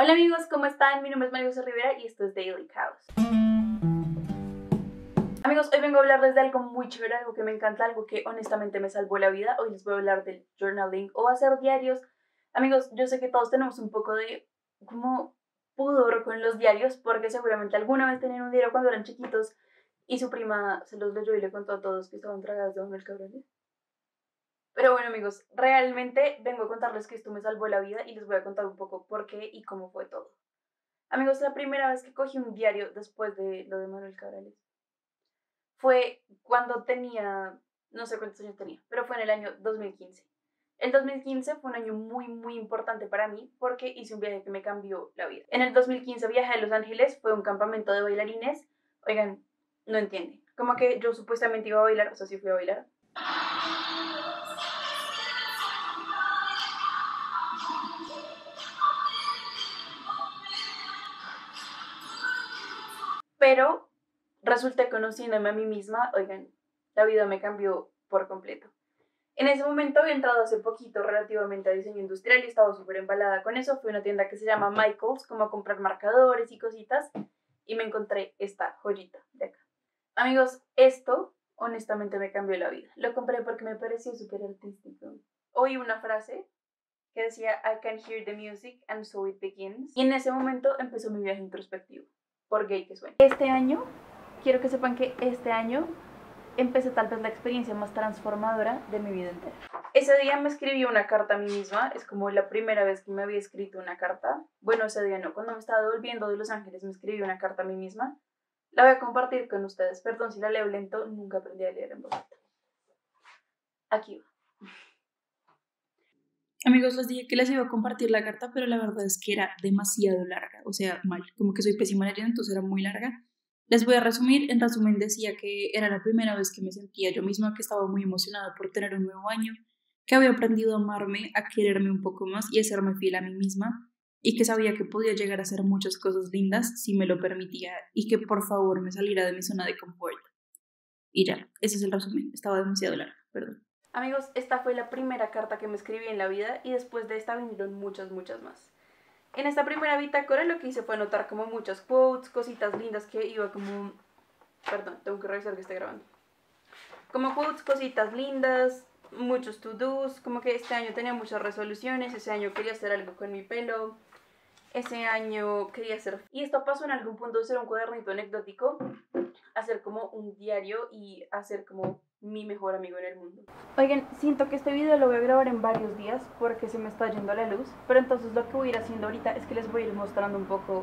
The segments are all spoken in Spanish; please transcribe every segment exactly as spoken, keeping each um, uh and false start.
Hola amigos, ¿cómo están? Mi nombre es María José Rivera y esto es Daily Chaos. Amigos, hoy vengo a hablarles de algo muy chévere, algo que me encanta, algo que honestamente me salvó la vida. Hoy les voy a hablar del journaling o hacer diarios. Amigos, yo sé que todos tenemos un poco de como pudor con los diarios porque seguramente alguna vez tenían un diario cuando eran chiquitos y su prima se los leyó y le contó a todos que estaban tragadas de el cabrón. Pero bueno amigos, realmente vengo a contarles que esto me salvó la vida y les voy a contar un poco por qué y cómo fue todo. Amigos, la primera vez que cogí un diario después de lo de Manuel Cabrales fue cuando tenía, no sé cuántos años tenía, pero fue en el año dos mil quince. El dos mil quince fue un año muy, muy importante para mí porque hice un viaje que me cambió la vida. En el dos mil quince viajé a Los Ángeles, fue un campamento de bailarines. Oigan, no entienden. Como que yo supuestamente iba a bailar, o sea, sí fui a bailar. Pero resulté conociéndome a mí misma, oigan, la vida me cambió por completo. En ese momento había entrado hace poquito relativamente a diseño industrial y estaba súper embalada con eso. Fui a una tienda que se llama Michaels, como a comprar marcadores y cositas, y me encontré esta joyita de acá. Amigos, esto honestamente me cambió la vida. Lo compré porque me pareció súper artístico. Oí una frase que decía I can hear the music and so it begins. Y en ese momento empezó mi viaje introspectivo, por gay que suene. Este año, quiero que sepan que este año empecé tal vez la experiencia más transformadora de mi vida entera. Ese día me escribí una carta a mí misma, es como la primera vez que me había escrito una carta. Bueno, ese día no, cuando me estaba devolviendo de Los Ángeles me escribí una carta a mí misma. La voy a compartir con ustedes, perdón si la leo lento, nunca aprendí a leer en voz alta. Aquí va. Amigos, les dije que les iba a compartir la carta, pero la verdad es que era demasiado larga, o sea, mal, como que soy pésima leyendo, entonces era muy larga. Les voy a resumir, en resumen decía que era la primera vez que me sentía yo misma, que estaba muy emocionada por tener un nuevo año, que había aprendido a amarme, a quererme un poco más y a serme fiel a mí misma, y que sabía que podía llegar a hacer muchas cosas lindas si me lo permitía y que por favor me saliera de mi zona de confort. Y ya, ese es el resumen, estaba demasiado larga, perdón. Amigos, esta fue la primera carta que me escribí en la vida y después de esta vinieron muchas, muchas más. En esta primera bitácora lo que hice fue anotar como muchas quotes, cositas lindas que iba como... Perdón, tengo que revisar que esté grabando. Como quotes, cositas lindas, muchos to-dos, como que este año tenía muchas resoluciones, ese año quería hacer algo con mi pelo, ese año quería hacer... Y esto pasó en algún punto de ser un cuadernito anecdótico, hacer como un diario y hacer como mi mejor amigo en el mundo. Oigan, siento que este video lo voy a grabar en varios días porque se me está yendo la luz, pero entonces lo que voy a ir haciendo ahorita es que les voy a ir mostrando un poco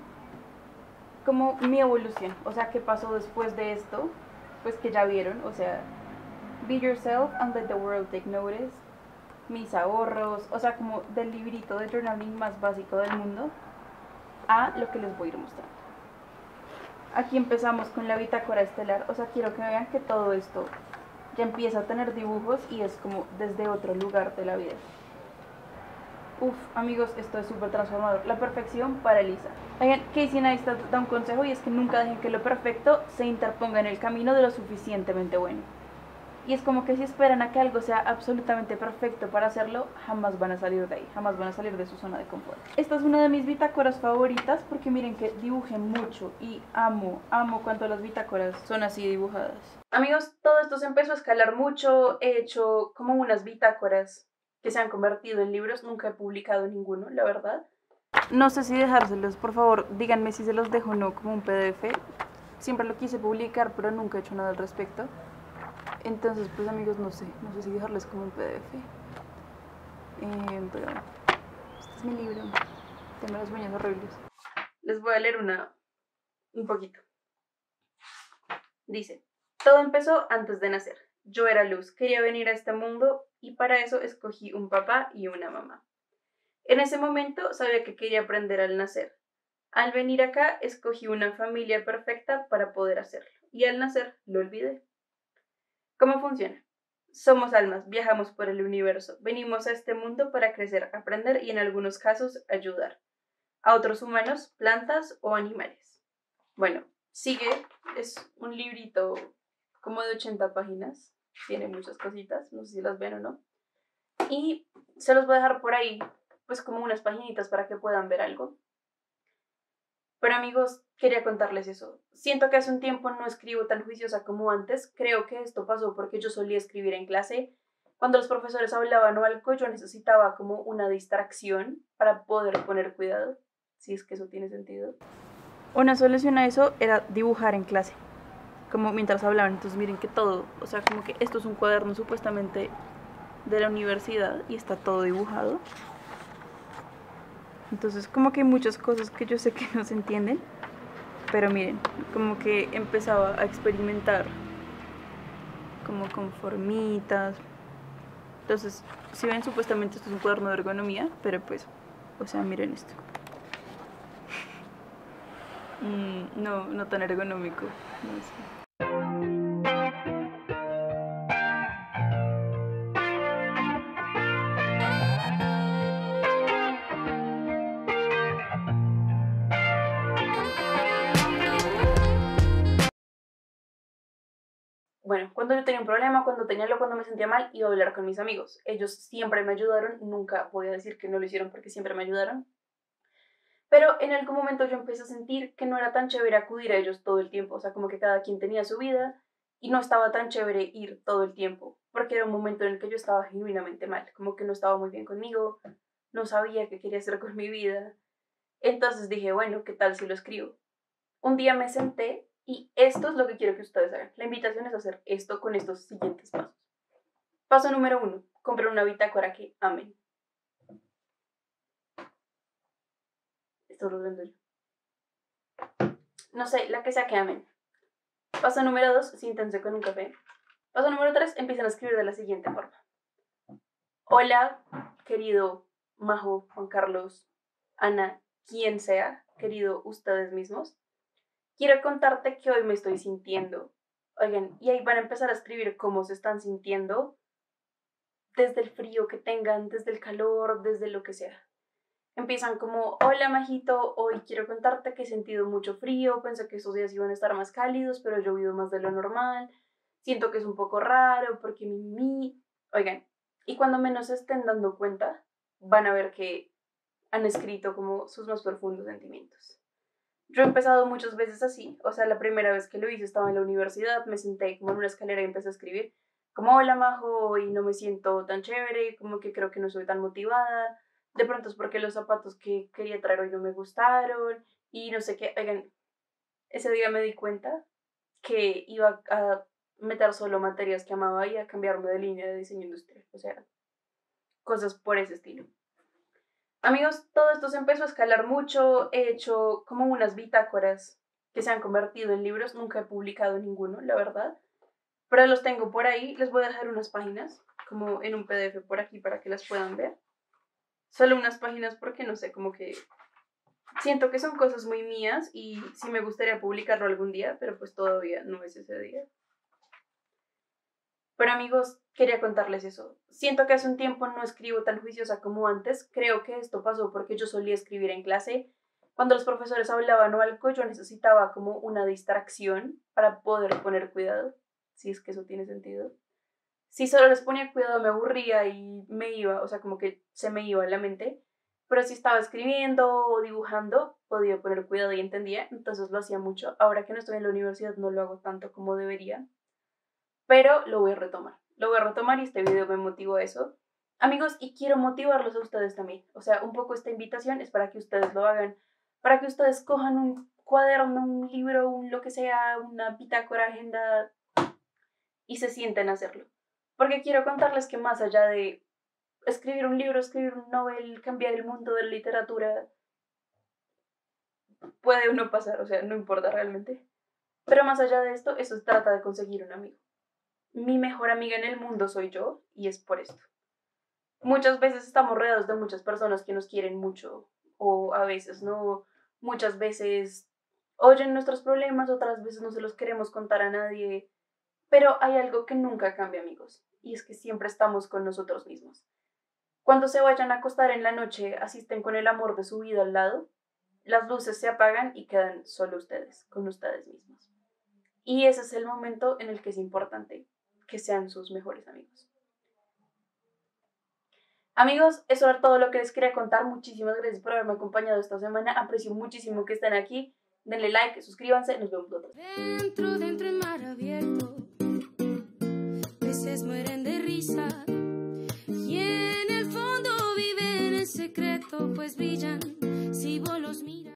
como mi evolución, o sea, qué pasó después de esto, pues que ya vieron, o sea, be yourself and let the world take notice, mis ahorros, o sea, como del librito de journaling más básico del mundo a lo que les voy a ir mostrando. Aquí empezamos con la bitácora estelar, o sea, quiero que vean que todo esto ya empieza a tener dibujos y es como desde otro lugar de la vida. Uf, amigos, esto es súper transformador. La perfección paraliza. Oigan, Casey Neistat da un consejo y es que nunca dejen que lo perfecto se interponga en el camino de lo suficientemente bueno. Y es como que si esperan a que algo sea absolutamente perfecto para hacerlo, jamás van a salir de ahí, jamás van a salir de su zona de confort. Esta es una de mis bitácoras favoritas porque miren que dibujen mucho y amo, amo cuando las bitácoras son así dibujadas. Amigos, todo esto se empezó a escalar mucho, he hecho como unas bitácoras que se han convertido en libros, nunca he publicado ninguno, la verdad. No sé si dejárselos, por favor, díganme si se los dejo o no como un P D F. Siempre lo quise publicar, pero nunca he hecho nada al respecto. Entonces, pues amigos, no sé, no sé si dejarles como un P D F. Eh, pero este es mi libro. Tengo las uñas horribles. Les voy a leer una, un poquito. Dice, todo empezó antes de nacer. Yo era luz, quería venir a este mundo y para eso escogí un papá y una mamá. En ese momento sabía que quería aprender al nacer. Al venir acá escogí una familia perfecta para poder hacerlo y al nacer lo olvidé. ¿Cómo funciona? Somos almas, viajamos por el universo, venimos a este mundo para crecer, aprender y en algunos casos ayudar a otros humanos, plantas o animales. Bueno, sigue, es un librito como de ochenta páginas, tiene muchas cositas, no sé si las ven o no. Y se los voy a dejar por ahí, pues como unas paginitas para que puedan ver algo. Pero amigos, quería contarles eso. Siento que hace un tiempo no escribo tan juiciosa como antes. Creo que esto pasó porque yo solía escribir en clase. Cuando los profesores hablaban o algo, yo necesitaba como una distracción para poder poner cuidado, si es que eso tiene sentido. Una solución a eso era dibujar en clase, como mientras hablaban. Entonces miren que todo, o sea, como que esto es un cuaderno supuestamente de la universidad y está todo dibujado. Entonces como que hay muchas cosas que yo sé que no se entienden, pero miren, como que empezaba a experimentar como con formitas. Entonces, si ven, supuestamente esto es un cuaderno de ergonomía, pero pues, o sea, miren esto. Mm, no, no tan ergonómico, no sé. Bueno, cuando yo tenía un problema, cuando tenía algo, cuando me sentía mal, iba a hablar con mis amigos. Ellos siempre me ayudaron, nunca voy a decir que no lo hicieron porque siempre me ayudaron. Pero en algún momento yo empecé a sentir que no era tan chévere acudir a ellos todo el tiempo, o sea, como que cada quien tenía su vida y no estaba tan chévere ir todo el tiempo, porque era un momento en el que yo estaba genuinamente mal, como que no estaba muy bien conmigo, no sabía qué quería hacer con mi vida. Entonces dije, bueno, ¿qué tal si lo escribo? Un día me senté y esto es lo que quiero que ustedes hagan. La invitación es hacer esto con estos siguientes pasos. Paso número uno, comprar una bitácora que amen. Esto lo vendo yo. No sé, la que sea que amen. Paso número dos, siéntense con un café. Paso número tres, empiezan a escribir de la siguiente forma. Hola, querido Majo, Juan Carlos, Ana, quien sea, querido ustedes mismos. Quiero contarte que hoy me estoy sintiendo. Oigan, y ahí van a empezar a escribir cómo se están sintiendo, desde el frío que tengan, desde el calor, desde lo que sea. Empiezan como, hola Majito, hoy quiero contarte que he sentido mucho frío, pensé que estos días iban a estar más cálidos, pero he llovido más de lo normal, siento que es un poco raro, porque mi, mi, oigan, y cuando menos se estén dando cuenta, van a ver que han escrito como sus más profundos sentimientos. Yo he empezado muchas veces así, o sea, la primera vez que lo hice estaba en la universidad, me senté como en una escalera y empecé a escribir, como, hola Majo, y no me siento tan chévere, como que creo que no soy tan motivada, de pronto es porque los zapatos que quería traer hoy no me gustaron, y no sé qué, oigan, ese día me di cuenta que iba a meter solo materias que amaba y a cambiarme de línea de diseño industrial, o sea, cosas por ese estilo. Amigos, todo esto se empezó a escalar mucho, he hecho como unas bitácoras que se han convertido en libros, nunca he publicado ninguno, la verdad, pero los tengo por ahí, les voy a dejar unas páginas, como en un P D F por aquí para que las puedan ver. Solo unas páginas porque no sé, como que siento que son cosas muy mías y sí me gustaría publicarlo algún día, pero pues todavía no es ese día. Pero amigos, quería contarles eso. Siento que hace un tiempo no escribo tan juiciosa como antes. Creo que esto pasó porque yo solía escribir en clase. Cuando los profesores hablaban o algo, yo necesitaba como una distracción para poder poner cuidado, si es que eso tiene sentido. Si solo les ponía cuidado me aburría y me iba, o sea, como que se me iba en la mente. Pero si estaba escribiendo o dibujando, podía poner cuidado y entendía, entonces lo hacía mucho. Ahora que no estoy en la universidad no lo hago tanto como debería, pero lo voy a retomar. Lo voy a retomar y este video me motivó a eso. Amigos, y quiero motivarlos a ustedes también. O sea, un poco esta invitación es para que ustedes lo hagan, para que ustedes cojan un cuaderno, un libro, un lo que sea, una bitácora, agenda y se sienten a hacerlo. Porque quiero contarles que más allá de escribir un libro, escribir un novel, cambiar el mundo de la literatura, puede uno pasar, o sea, no importa realmente. Pero más allá de esto, eso se trata de conseguir un amigo. Mi mejor amiga en el mundo soy yo y es por esto. Muchas veces estamos rodeados de muchas personas que nos quieren mucho o a veces no, muchas veces oyen nuestros problemas, otras veces no se los queremos contar a nadie, pero hay algo que nunca cambia, amigos, y es que siempre estamos con nosotros mismos. Cuando se vayan a acostar en la noche, asisten con el amor de su vida al lado, las luces se apagan y quedan solo ustedes, con ustedes mismos. Y ese es el momento en el que es importante que sean sus mejores amigos. Amigos, eso era todo lo que les quería contar. Muchísimas gracias por haberme acompañado esta semana. Aprecio muchísimo que estén aquí. Denle like, suscríbanse, nos vemos otra. Dentro, dentro en mar abierto, peces mueren de risa y en el fondo viven en secreto, pues brillan